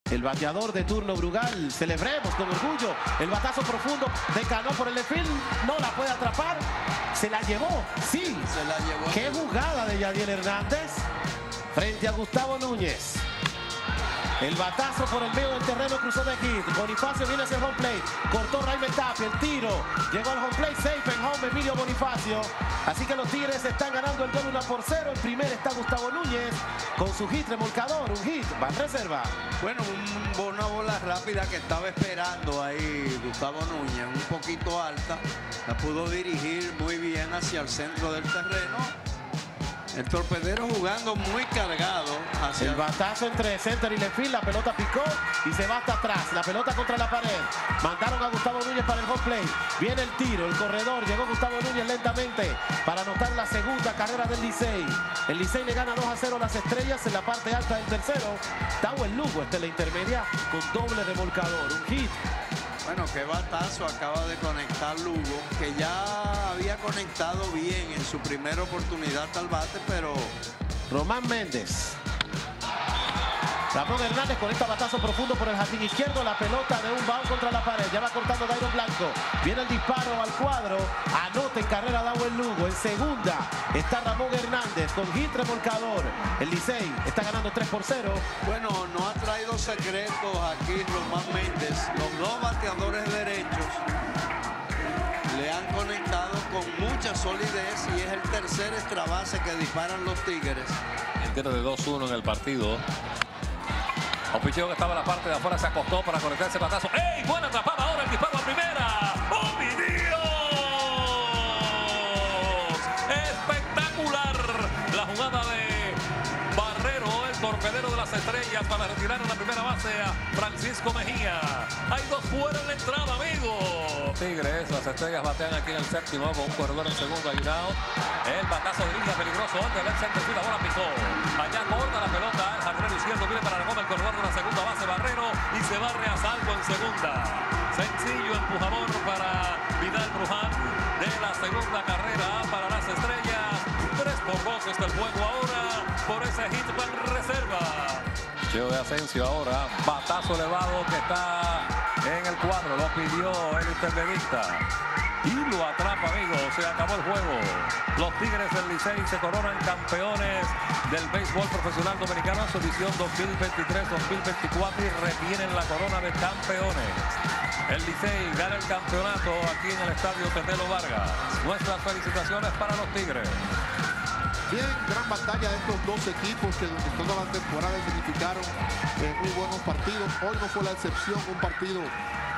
El bateador de turno Brugal. Celebremos con orgullo. El batazo profundo de Cano por el desfile. No la puede atrapar. Se la llevó. Sí. Se la llevó. Qué jugada de Yadiel Hernández frente a Gustavo Núñez. El batazo por el medio del terreno cruzó de hit. Bonifacio viene hacia el home plate. Cortó Raimel Tapia. El tiro. Llegó al home plate. Safe en home Emilio Bonifacio. Así que los Tigres están ganando el gol 1-0. En primer está Gustavo Núñez con su hit remolcador. Un hit. Va en reserva. Bueno, una bola rápida que estaba esperando ahí Gustavo Núñez. Un poquito alta. La pudo dirigir muy bien hacia el centro del terreno. El torpedero jugando muy cargado hacia el batazo entre center y left field. La pelota picó y se va hasta atrás. La pelota contra la pared. Mandaron a Gustavo Núñez para el home plate. Viene el tiro, el corredor. Llegó Gustavo Núñez lentamente para anotar la segunda carrera del Licey. El Licey le gana 2-0 a las Estrellas en la parte alta del tercero. Tauel Lugo está en la intermedia con doble remolcador. Un hit. Bueno, qué batazo acaba de conectar Lugo, que ya había conectado bien en su primera oportunidad al bate, pero... Román Méndez. Ramón Hernández conecta batazo profundo por el jardín izquierdo. La pelota de un bound contra la pared. Ya va cortando Dairon Blanco. Viene el disparo al cuadro. Anota en carrera Tauel Lugo. En segunda está Ramón Hernández con hit remolcador. El Licey está ganando 3-0. Bueno, no ha traído secretos aquí Román Méndez. Los dos bateadores derechos le han conectado con mucha solidez y es el tercer extra base que disparan los Tigres. El tiro de 2-1 en el partido. Opicheo que estaba en la parte de afuera se acostó para conectar ese batazo. ¡Ey! Buena atrapada ahora el disparo a primera. ¡Oh, mi Dios! Espectacular la jugada de Barrero, el torpedero de las Estrellas, para retirar en la primera base a Francisco Mejía. Hay dos fuera en la entrada, amigo. Tigres, las Estrellas batean aquí en el séptimo con un corredor en segundo ayudado. El batazo de línea peligroso entre el center field, la bola pisó. Allá corta la pelota, el jardinero izquierdo viene para Aragón, el corredor de la segunda base, Barrero, y se barre a salvo en segunda. Sencillo empujador para Vidal Bruján de la segunda carrera para las Estrellas. 3-2 está el juego ahora por ese hit en reserva. Cheo de Asensio ahora, batazo elevado que está en el cuadro, lo pidió el intermedista. Y lo atrapa, amigos. Se acabó el juego. Los Tigres del Licey se coronan campeones del béisbol profesional dominicano en su edición 2023-2024 y retienen la corona de campeones. El Licey gana el campeonato aquí en el estadio Tetelo Vargas. Nuestras felicitaciones para los Tigres. Bien, gran batalla de estos dos equipos que durante toda la temporada significaron muy buenos partidos. Hoy no fue la excepción, un partido